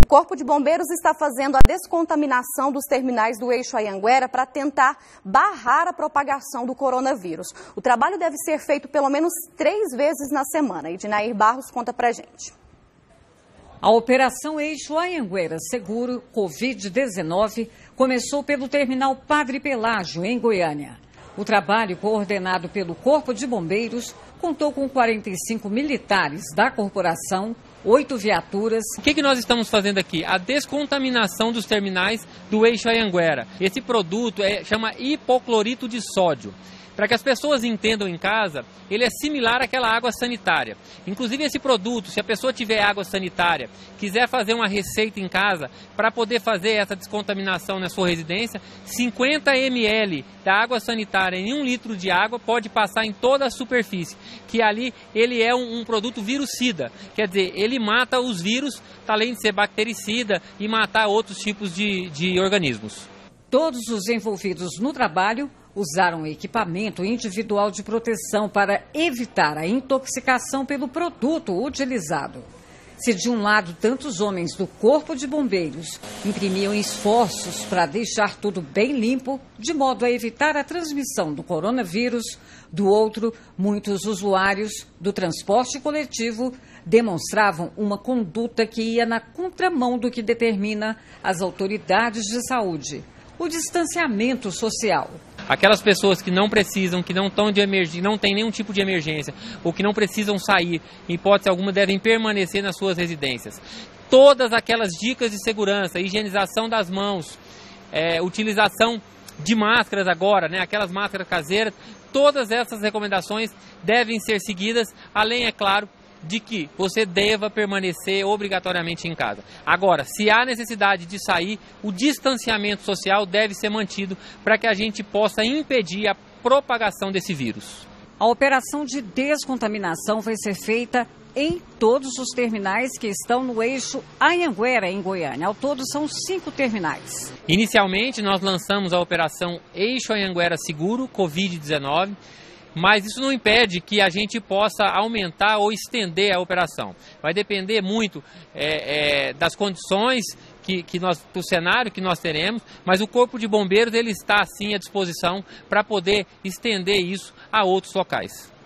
Corpo de Bombeiros está fazendo a descontaminação dos terminais do eixo Anhanguera para tentar barrar a propagação do coronavírus. O trabalho deve ser feito pelo menos 3 vezes na semana. Ednair Barros conta pra gente. A Operação Eixo Anhanguera Seguro Covid-19 começou pelo terminal Padre Pelágio, em Goiânia. O trabalho, coordenado pelo Corpo de Bombeiros, contou com 45 militares da corporação, 8 viaturas. O que nós estamos fazendo aqui? A descontaminação dos terminais do eixo Anhanguera. Esse produto chama hipoclorito de sódio. Para que as pessoas entendam em casa, ele é similar àquela água sanitária. Inclusive esse produto, se a pessoa tiver água sanitária, quiser fazer uma receita em casa, para poder fazer essa descontaminação na sua residência, 50 ml da água sanitária em 1 litro de água pode passar em toda a superfície. Que ali ele é um produto virucida, quer dizer, ele mata os vírus, além de ser bactericida e matar outros tipos de organismos. Todos os envolvidos no trabalho usaram equipamento individual de proteção para evitar a intoxicação pelo produto utilizado. Se de um lado tantos homens do Corpo de Bombeiros imprimiam esforços para deixar tudo bem limpo, de modo a evitar a transmissão do coronavírus, do outro, muitos usuários do transporte coletivo demonstravam uma conduta que ia na contramão do que determina as autoridades de saúde: o distanciamento social. Aquelas pessoas que não precisam, que não estão de emergência, não tem nenhum tipo de emergência, ou que não precisam sair, em hipótese alguma, devem permanecer nas suas residências. Todas aquelas dicas de segurança, higienização das mãos, utilização de máscaras agora, aquelas máscaras caseiras, todas essas recomendações devem ser seguidas, além, é claro, de que você deva permanecer obrigatoriamente em casa. Agora, se há necessidade de sair, o distanciamento social deve ser mantido para que a gente possa impedir a propagação desse vírus. A operação de descontaminação vai ser feita em todos os terminais que estão no eixo Anhanguera, em Goiânia. Ao todo, são 5 terminais. Inicialmente, nós lançamos a operação Eixo Anhanguera Seguro Covid-19, mas isso não impede que a gente possa aumentar ou estender a operação. Vai depender muito das condições do cenário que nós teremos, mas o Corpo de Bombeiros ele está sim à disposição para poder estender isso a outros locais.